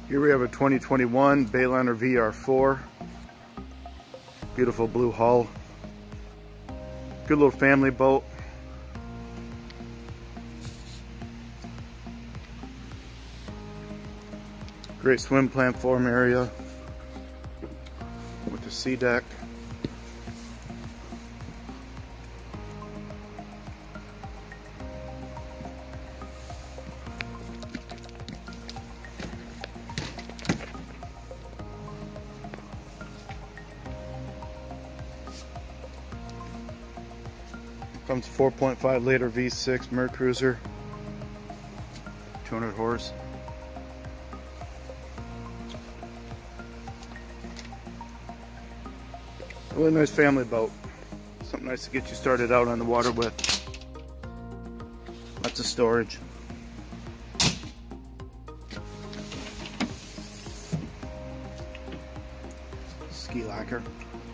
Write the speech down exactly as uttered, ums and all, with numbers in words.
Here we have a twenty twenty-one Bayliner V R four. Beautiful blue hull. Good little family boat. Great swim platform area with the sea deck. Comes four point five liter V six Mercruiser, two hundred horse. Really nice family boat. Something nice to get you started out on the water with. Lots of storage. Ski locker.